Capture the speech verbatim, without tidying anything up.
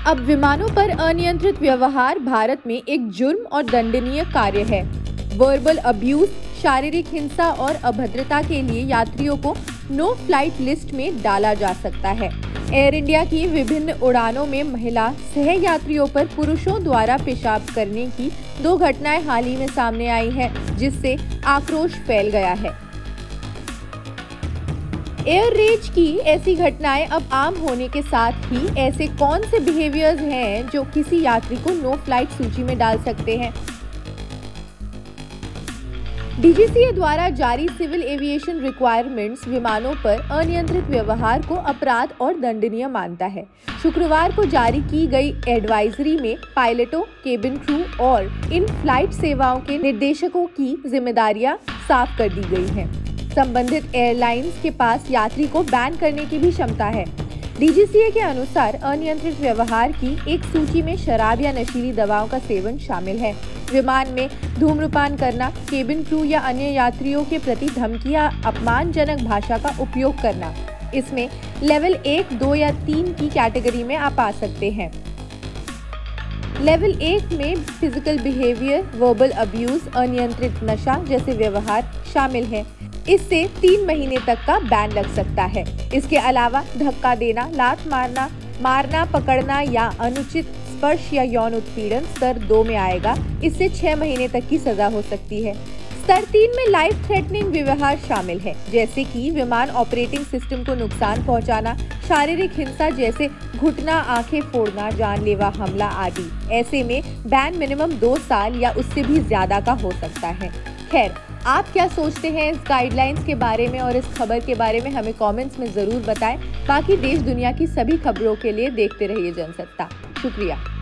अब विमानों पर अनियंत्रित व्यवहार भारत में एक जुर्म और दंडनीय कार्य है। वर्बल अब्यूज, शारीरिक हिंसा और अभद्रता के लिए यात्रियों को नो फ्लाइट लिस्ट में डाला जा सकता है। एयर इंडिया की विभिन्न उड़ानों में महिला सह यात्रियों पर पुरुषों द्वारा पेशाब करने की दो घटनाएं हाल ही में सामने आई हैं, जिससे आक्रोश फैल गया है। एयर रेज की ऐसी घटनाएं अब आम होने के साथ ही ऐसे कौन से बिहेवियर्स हैं जो किसी यात्री को नो फ्लाइट सूची में डाल सकते हैं? डी जी सी ए द्वारा जारी सिविल एविएशन रिक्वायरमेंट्स विमानों पर अनियंत्रित व्यवहार को अपराध और दंडनीय मानता है। शुक्रवार को जारी की गई एडवाइजरी में पायलटों, केबिन क्रू और इन फ्लाइट सेवाओं के निर्देशकों की जिम्मेदारियां साफ कर दी गई हैं। संबंधित एयरलाइंस के पास यात्री को बैन करने की भी क्षमता है। डी जी सी ए के अनुसार अनियंत्रित व्यवहार की एक सूची में शराब या नशीली दवाओं का सेवन शामिल है। विमान में धूम्रपान करना, केबिन क्रू या अन्य यात्रियों के प्रति धमकी या अपमानजनक भाषा का उपयोग करना, इसमें लेवल एक, दो या तीन की कैटेगरी में आप आ सकते हैं। लेवल एक में फिजिकल बिहेवियर, वर्बल अब्यूज, अनियंत्रित नशा जैसे व्यवहार शामिल है। इससे तीन महीने तक का बैन लग सकता है। इसके अलावा धक्का देना, लात मारना, मारना, पकड़ना या अनुचित स्पर्श या यौन उत्पीड़न स्तर दो में आएगा। इससे छह महीने तक की सजा हो सकती है। स्तर तीन में लाइफ थ्रेटनिंग व्यवहार शामिल है, जैसे कि विमान ऑपरेटिंग सिस्टम को नुकसान पहुंचाना, शारीरिक हिंसा जैसे घुटना, आंखें फोड़ना, जानलेवा हमला आदि। ऐसे में बैन मिनिमम दो साल या उससे भी ज्यादा का हो सकता है। खैर, आप क्या सोचते हैं इस गाइडलाइंस के बारे में और इस खबर के बारे में हमें कमेंट्स में जरूर बताएं। बाकी देश दुनिया की सभी खबरों के लिए देखते रहिए जनसत्ता। शुक्रिया।